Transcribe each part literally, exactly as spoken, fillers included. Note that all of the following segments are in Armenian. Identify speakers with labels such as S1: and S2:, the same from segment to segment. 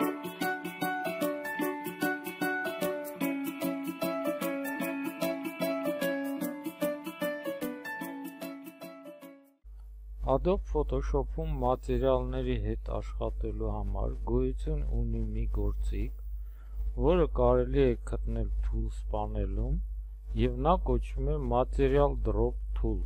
S1: Adobe Photoshop-ում մատերիալների հետ աշխատելու համար գոյություն ունի մի գործիք, որը կարելի է գտնել Tools պանելում, և նա կոչվում է Material Drop Tool,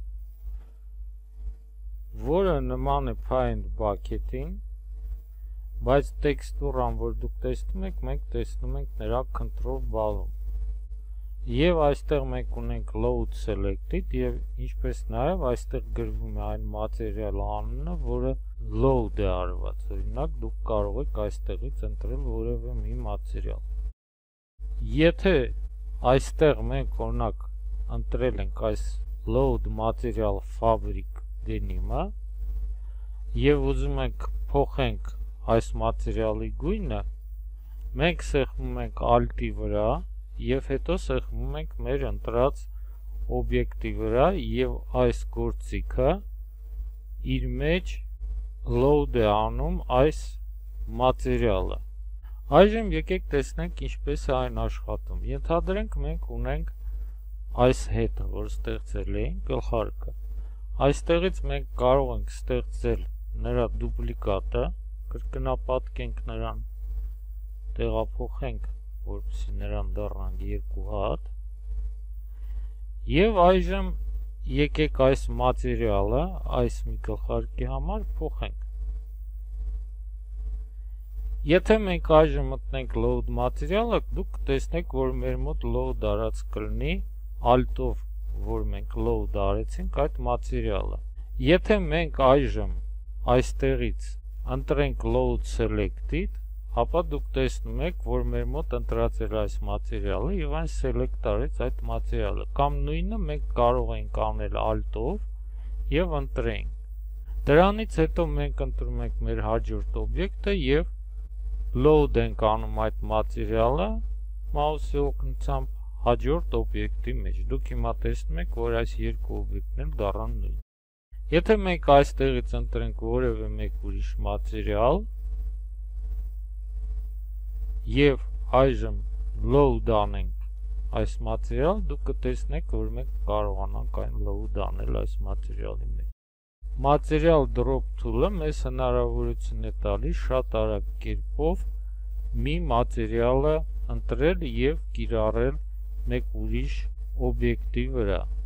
S1: որը նման է Find Bucket-ին, բայց տեքստուրան, որ դուք տեսնում եք, մենք տեսնում ենք նրա Control բալում։ Եվ այստեղ մենք ունենք Load Selected և ինչպես նաև այստեղ գրվում է այն մատերիալի անունը, որը load է արված, օրինակ դուք կարող եք այստեղից ընտրել որևէ մի մատերիալ։ Եթե այստեղ մենք օրինակ ընտրել ենք այս Load Material Fabric Denim-ը և ուզում ենք փոխենք այս մատերիալի գույնը, մենք սեղմում ենք Alt-ի վրա և հետո սեղմում ենք մեր ընտրած օբյեկտի վրա և այս գործիքը իր մեջ load է անում այս մատերիալը։ Այժմ եկեք տեսնենք ինչպես է այն աշխատում։ Ենթադրենք մենք ունենք այս հետը, որ ստեղծել էինք, գլխարկը։ Այստեղից մենք կարող ենք ստեղծել նրա դուպլիկատը, կրկնապատկենք նրան, տեղափոխենք, որպեսզի նրան դառնանք երկու հատ, և այժմ եկեք այս մատերիալը այս մի գլխարկի համար փոխենք։ Եթե մենք այժմ մտնենք Load մատերիալը, դուք կտեսնեք, որ մեր մոտ load արած կլինի Alt-ով, որ մենք load արեցինք այդ մատերիալը։ Եթե մենք այժմ այստեղից ընտրենք Load Selected, ապա դուք տեսնում եք, որ մեր մոտ ընտրած էր այս մատերիալը և այն select արեց այդ մատերիալը, կամ նույնը մենք կարող ենք անել Alt-ով և ընտրենք։ Դրանից հետո մենք ընտրում ենք մեր հաջորդ օբյեկտը և load ենք անում այդ մատերիալը մաուսի օգնությամբ հաջորդ օբյեկտի մեջ։ Դուք հիմա տեսնում եք, որ այս երկու օբյեկտն էլ դառան նույն։ Եթե մենք այստեղից ընտրենք որևէ մեկ ուրիշ մատերիալ և այժմ load անենք այս մատերիալ, դուք կտեսնեք, որ մենք կարողանանք այն load անել այս մատերիալի մեջ։ Material Drop Tool-ը մեզ հնարավորություն է տալիս շատ արագ կերպով մի մատերիալը ընտրել և կիրառել մեկ ուրիշ օբյեկտի վրա։